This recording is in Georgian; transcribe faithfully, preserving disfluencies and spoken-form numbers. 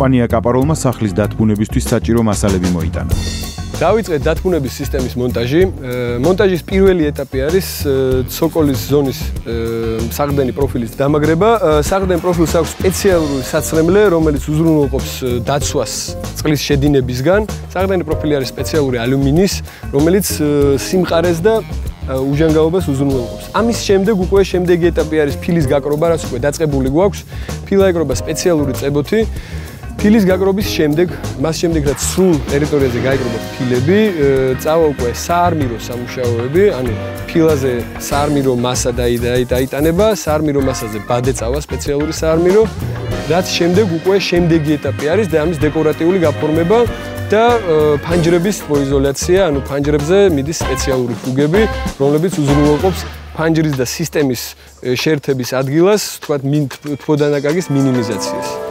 კომპანია კაპაროლმა სახლის დათბუნებისთვის საჭირო მასალები მოიტანა. დავიწყეთ დათბუნების სისტემის მონტაჟი. მონტაჟის პირველი ეტაპი არის ცოკოლის ზონის საყრდენი პროფილის დამაგრება. საყრდენ პროფილს აქვს სპეციალური საცრემლე, რომელიც უზრუნველყოფს დაცვას წყლის შედინებისგან. საყრდენი პროფილი არის სპეციალური ალუმინის, რომელიც სიმყარეს და უჟანგაობას უზრუნველყოფს. ამის შემდეგ უკვე შემდეგი ეტაპი არის ფილის გაკრობა, რაც უკვე დაწყებული გვაქვს. ფილა ეკრობა სპეციალური წებოთი. ფილის გაკრობის შემდეგ, მას შემდეგ რაც სრულ ტერიტორიაზე გაიკრობა ფილები, წავა უკვე საარმირო სამუშაოები, ანუ ფილაზე საარმირო მასა დაიტანება, საარმირო მასაზე ბადე წავა სპეციალური საარმირო, რაც შემდეგ უკვე შემდეგი ეტაპი არის და ამის დეკორატიული გაფორმება და ფანჯრების მოიზოლაცია, ანუ ფანჯრებზე მიდის სპეციალური ფუგები, რომლებიც უზრუნველყოფს ფანჯრის და სისტემის შეერთების ადგილას, თქვათ, თბოდანაკაგის მინიმიზაციას.